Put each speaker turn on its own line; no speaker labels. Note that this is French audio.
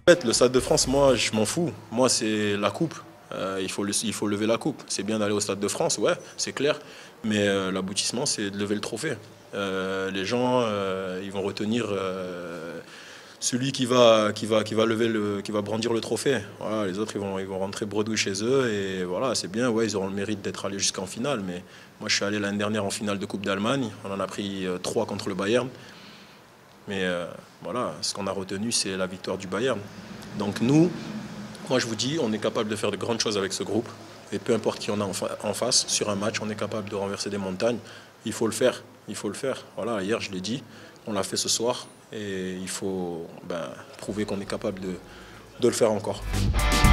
En fait, le Stade de France, moi, je m'en fous. Moi, c'est la coupe. Il faut lever la coupe. C'est bien d'aller au Stade de France, ouais, c'est clair. Mais l'aboutissement, c'est de lever le trophée. Les gens, ils vont retenir celui qui va brandir le trophée. Voilà, les autres, ils vont rentrer bredouille chez eux. Et voilà, c'est bien. Ouais, ils auront le mérite d'être allés jusqu'en finale. Mais moi, je suis allé l'année dernière en finale de Coupe d'Allemagne. On en a pris 3 contre le Bayern. Mais voilà, ce qu'on a retenu, c'est la victoire du Bayern. Donc nous, moi je vous dis, on est capable de faire de grandes choses avec ce groupe. Et peu importe qui on a en face, sur un match, on est capable de renverser des montagnes. Il faut le faire, il faut le faire. Voilà, hier je l'ai dit, on l'a fait ce soir. Et il faut prouver qu'on est capable de le faire encore.